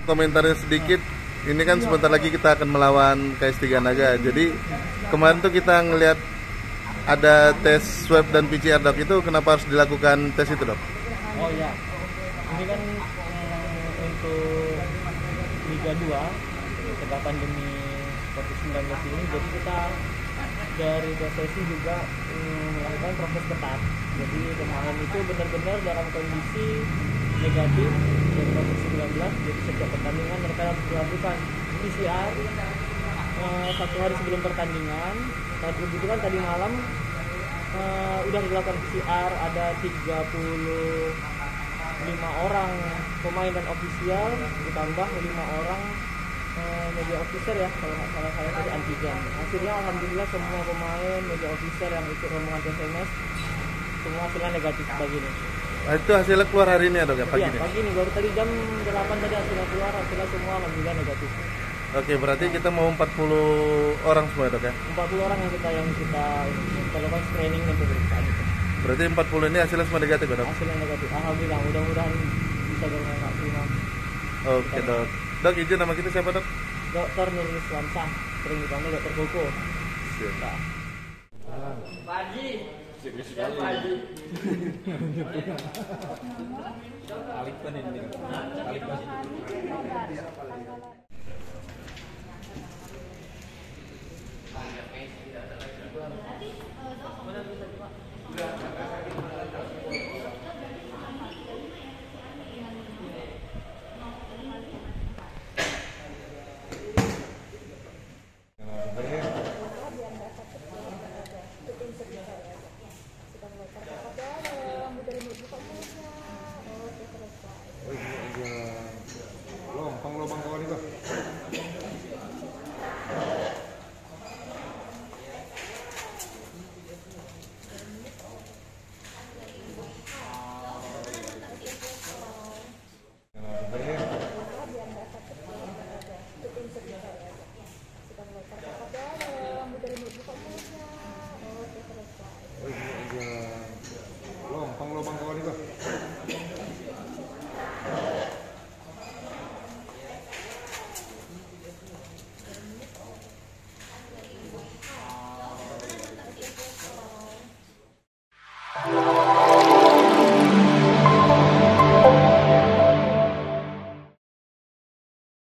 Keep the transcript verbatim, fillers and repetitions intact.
komentarnya sedikit. Ini kan sebentar lagi kita akan melawan K S tiga Naga. Jadi kemarin tuh kita ngelihat ada tes swab dan P C R, dok. Itu kenapa harus dilakukan tes itu, dok? Oh ya, ini kan eh, untuk Liga dua tengah pandemi covid sembilan belas ini, jadi kita dari P S S I juga eh, melakukan proses ketat. Jadi kemarin itu benar-benar dalam kondisi negatif dari covid sembilan belas, jadi setiap pertandingan mereka harus melakukan P C R eh, satu hari sebelum pertandingan. Dan kebetulan tadi malam eh, udah dilakukan P C R, ada tiga puluh lima orang pemain dan ofisial, ditambah lima orang eh, media officer ya, kalau nggak salah saya tadi antigen. Hasilnya alhamdulillah semua pemain, media officer yang ikut rombongan T S M S semua hasilnya negatif pagi ini. Nah, itu hasilnya keluar hari ini ya, dok, ya, pagi Iya, ini? pagi ini baru tadi jam delapan tadi hasilnya keluar, hasilnya semua alhamdulillah negatif. Oke, berarti kita mau empat puluh orang semua, dok, ya? empat puluh orang yang kita yang kita, kita lakukan screening dan pemeriksaan itu. Berarti empat puluh ini hasilnya semua negatif, ya, dok? Hasilnya negatif, alhamdulillah, mudah-mudahan bisa bermanfaat semua. Oke, dok. Dok, izin nama kita siapa, dok? Dokter Nurul Islamsah, sering dipanggil Dokter Koko. Siap. Nah. Pagi. Serius Setiap sekali. pagi. Alif kan ini. Alif kan.